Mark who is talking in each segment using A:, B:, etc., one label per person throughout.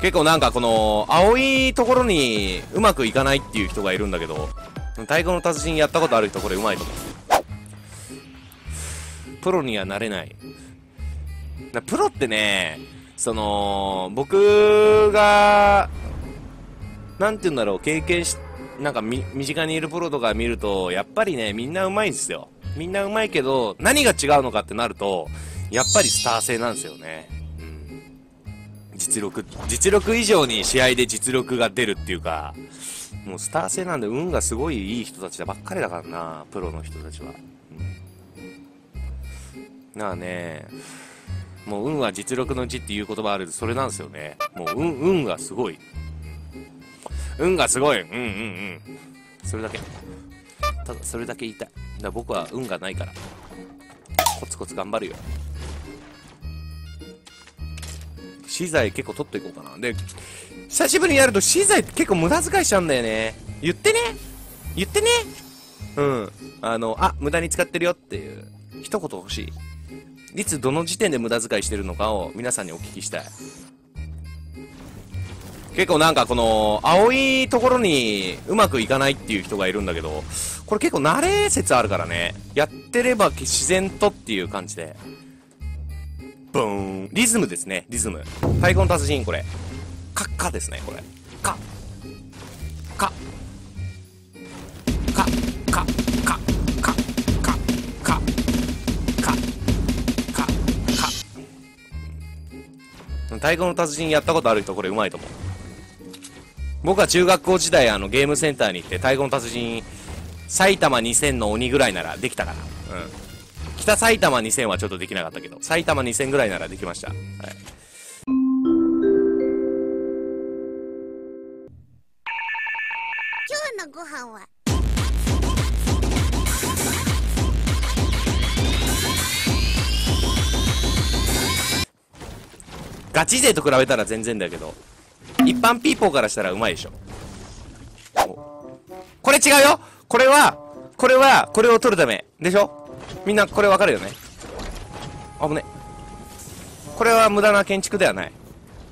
A: 結構なんかこの青いところにうまくいかないっていう人がいるんだけど、太鼓の達人やったことある人これうまいと思う。プロにはなれない。プロってね、僕がなんて言うんだろう、経験し、なんか身近にいるプロとか見ると、やっぱりね、みんなうまいんですよ。みんなうまいけど、何が違うのかってなると、やっぱりスター性なんですよね。うん。実力以上に試合で実力が出るっていうか、もうスター性なんで運がすごいいい人たちばっかりだからな、プロの人たちは。うん。なあね、もう運は実力のうちっていう言葉あるそれなんですよね。もう運がすごい。運がすごい。それだけ。ただそれだけ言いたい。だから僕は運がないからコツコツ頑張るよ。資材結構取っていこうかな。で、久しぶりにやると資材って結構無駄遣いしちゃうんだよね。言ってね。うん。無駄に使ってるよっていう一言欲しい。いつどの時点で無駄遣いしてるのかを皆さんにお聞きしたい。結構なんかこの青いところにうまくいかないっていう人がいるんだけど、これ結構慣れ説あるからね。やってれば自然とっていう感じで。ブーン。リズムですね、リズム。太鼓の達人これ。カですね、これ。カ。太鼓の達人やったことある人これうまいと思う。僕は中学校時代ゲームセンターに行って太鼓の達人埼玉2000の鬼ぐらいならできたかな。うん。北埼玉2000はちょっとできなかったけど、埼玉2000ぐらいならできました。はい。
B: 今日のご飯は
A: ガチ勢と比べたら全然だけど、一般ピーポーからしたらうまいでしょ。これ違うよ。これはこれを取るためでしょ。みんなこれわかるよね。危ね。これは無駄な建築ではない。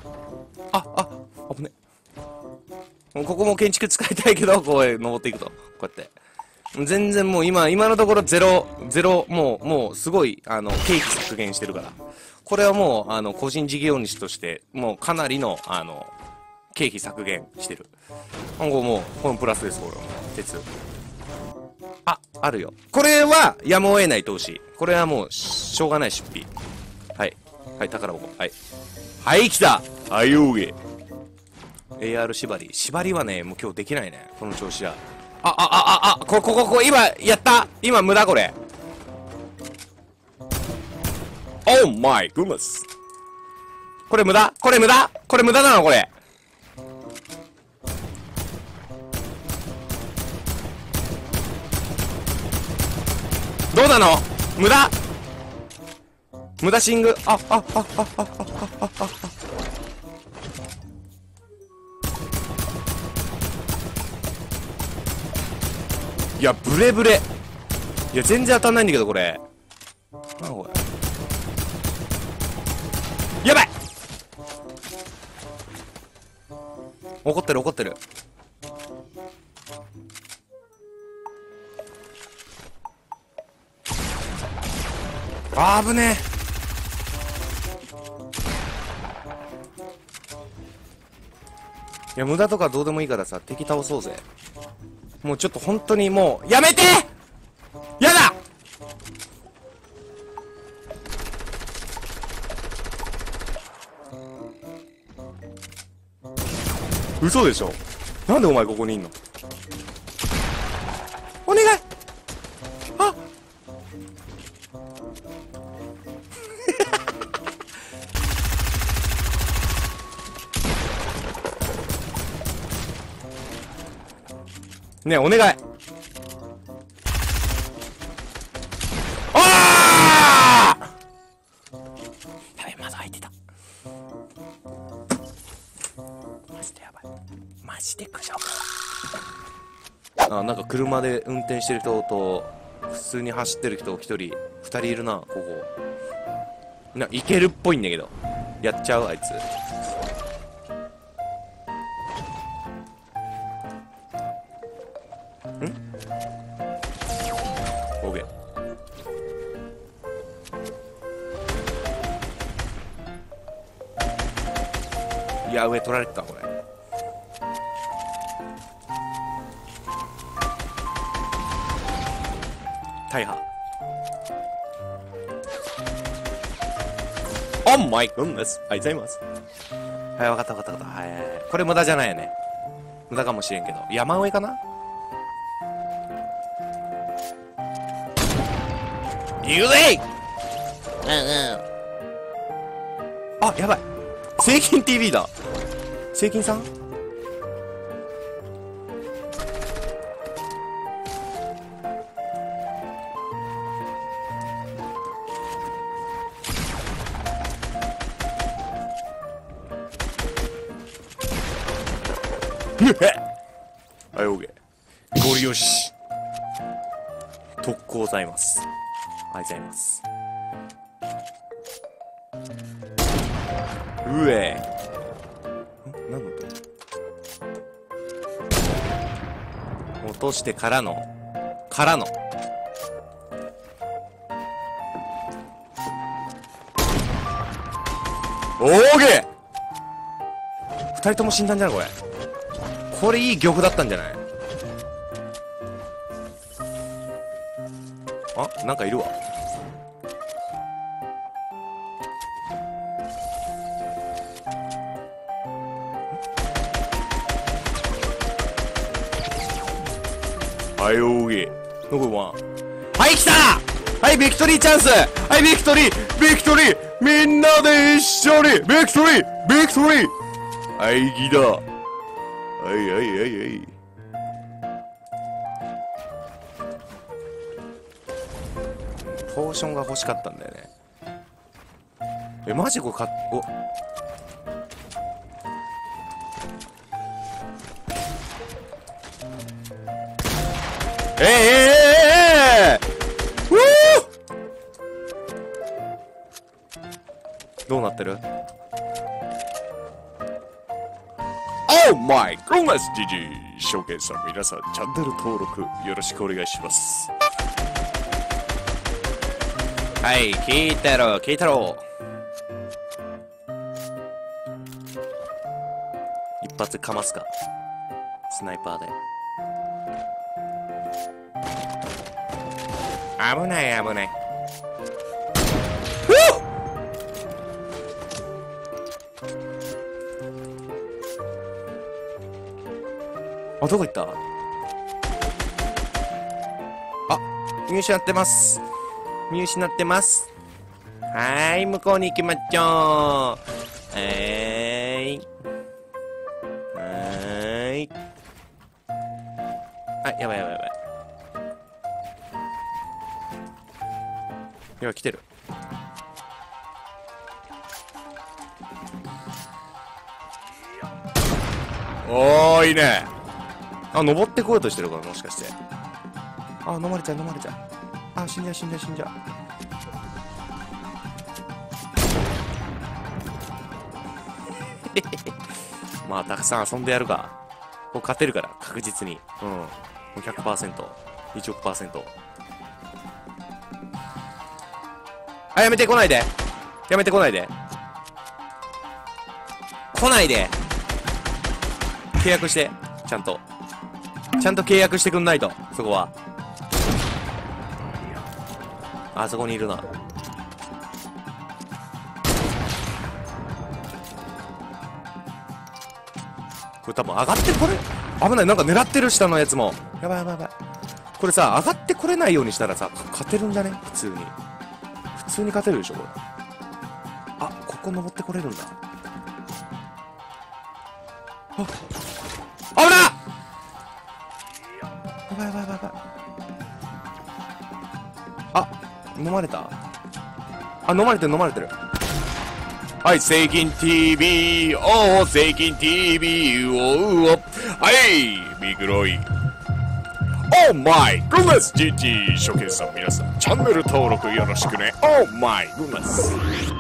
A: 危ね。ここも建築使いたいけど、こう登っていくと。こうやって。全然もう今のところゼロ、もうすごい、経費削減してるから。これはもう、個人事業主として、もうかなりの、経費削減してる。このプラスです、これは。鉄。あるよ。これは、やむを得ない投資。これはもう、しょうがない出費。はい。はい、宝箱。はい。はい、来たあいうげ。AR 縛り。縛りはね、もう今日できないね。この調子は。今、やった今、無駄これ。Oh my goodness。これ無駄なのこれ。どうなの無駄シング。いや、ブレブレ。いや、全然当たんないんだけど、これ。なこれ。やばい。怒ってる。危ねえ。いや、無駄とかどうでもいいからさ、敵倒そうぜ。もうちょっと本当にもう、やめて！やだ！嘘でしょ？なんでお前ここにいんの？お願い！ねえ、お願い。やべ、まだ開いてた。マジでやばい。マジで苦情。なんか車で運転してる人と普通に走ってる人2人いるな。ここいけるっぽいんだけど、やっちゃうあいつ。 オーケー。いや、上取られてた、これ。大破。オンマイゴンです。ありがとうございます。はい、わかったわかったわかった。はい。これ無駄じゃないよね。無駄かもしれんけど。山上かな。ゆえい。あ、やばい。聖金 TV だ。聖金さん。はい、オーケー。ゴリよし。特攻ございます。ありがとうございます。うえ。何の音？落としてからの。オーケー。二人とも死んだんじゃないこれ。これいい玉だったんじゃない？あ、なんかいるわ。はい、オーケー。残りワン。はい、来た！はい、ビクトリーチャンス！はい、ビクトリー！みんなで一緒に！ビクトリー！はい、ギター。はい。ポーションが欲しかったんだよね。え、マジこれお。うどうなってる？オーマイゴーナス GG ショーケースさん、皆さんチャンネル登録よろしくお願いします。はい、聞いたろ。一発かますか、スナイパーで。危ない。あ、どこ行った？あ、見失ってます。はーい、向こうに行きまっちょー。はーい。あ、やばい。来てる。おー、いいね。あ、登ってこようとしてるから、もしかして。あ、飲まれちゃう。あ、死んじゃう。まあ、たくさん遊んでやるか。こう勝てるから、確実に。もう 100%。1億%。あ、やめてこないで。来ないで。契約して。ちゃんと契約してくんないと、そこは。あそこにいるな。これ多分上がってこれ、危ない。なんか狙ってる、下のやつも。やばい。これさ、上がってこれないようにしたらさ、勝てるんじゃね？普通に勝てるでしょ、これ。あ、ここ登ってこれるんだ。あ、危なっ！やばい。あ、飲まれた？あ、飲まれてる。はい、聖金 TV、聖金 TV、はい、ビクロイ。オーマイグッネス GG ショーケースさん、皆さんチャンネル登録よろしくね。オーマイグッネス。